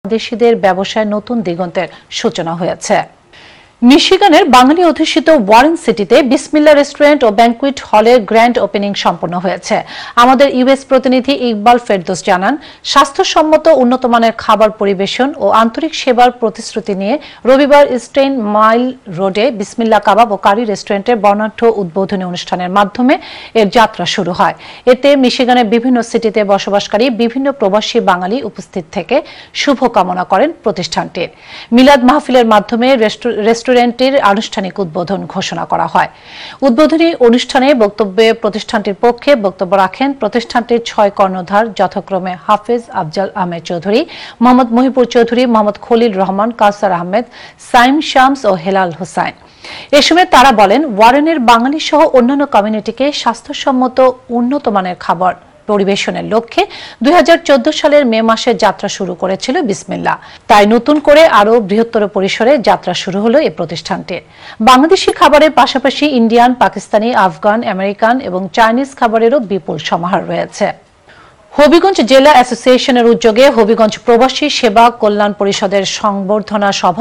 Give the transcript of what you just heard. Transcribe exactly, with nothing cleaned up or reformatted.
দেশীদের ব্যবসায় নতুন দিগন্তের সূচনা হয়েছে। মিশিগানের বাঙালি অধ্যুষিত ওয়ারেন সিটিতে বিসমিল্লা রেস্টুরেন্ট ও ব্যাংকুয়েট হলের গ্র্যান্ড ওপেনিং সম্পন্ন হয়েছে। আমাদের ইউএস প্রতিনিধি ইকবাল ফেরদৌস জানান, স্বাস্থ্যসম্মত উন্নতমানের খাবার পরিবেশন ও আন্তরিক সেবার প্রতিশ্রুতি নিয়ে রবিবার স্টেইন মাইল রোডে বিসমিল্লা কাবাব ও কারি রেস্টুরেন্টের বর্ণাঢ্য উদ্বোধনী অনুষ্ঠানের মাধ্যমে এর যাত্রা শুরু হয়। এতে মিশিগানের বিভিন্ন সিটিতে বসবাসকারী বিভিন্ন প্রবাসী বাঙালি উপস্থিত থেকে শুভকামনা করেন প্রতিষ্ঠানটির। মিলাদ মাহফিলের মাধ্যমে রেস্টুরেন্ট রেস্টুরেন্টের আনুষ্ঠানিক উদ্বোধন ঘোষণা করা হয়। উদ্বোধনী অনুষ্ঠানে বক্তব্যে প্রতিষ্ঠানটির পক্ষে বক্তব্য রাখেন প্রতিষ্ঠানটির ছয় কর্ণধার যথাক্রমে হাফেজ আফজাল আহমেদ চৌধুরী, মোহাম্মদ মহিপুর চৌধুরী, মোহাম্মদ খলিল রহমান, কাউসার আহমেদ, সাইম শামস ও হেলাল হোসাইন। এ সময় তারা বলেন, ওয়ারেনের বাঙালি সহ অন্যান্য কমিউনিটিকে স্বাস্থ্যসম্মত উন্নত মানের খাবার পরিবেশনের লক্ষ্যে দুই হাজার চোদ্দ সালের মে মাসে যাত্রা শুরু করেছিল বিসমিল্লা। তাই নতুন করে আরো বৃহত্তর পরিসরে যাত্রা শুরু হলো এই প্রতিষ্ঠানটির। বাংলাদেশি খাবারের পাশাপাশি ইন্ডিয়ান, পাকিস্তানি, আফগান, আমেরিকান এবং চাইনিজ খাবারেরও বিপুল সমাহার রয়েছে। হবিগঞ্জ জেলা অ্যাসোসিয়েশনের উদ্যোগে হবিগঞ্জ প্রবাসী সেবা কল্যাণ পরিষদের সংবর্ধনা সভা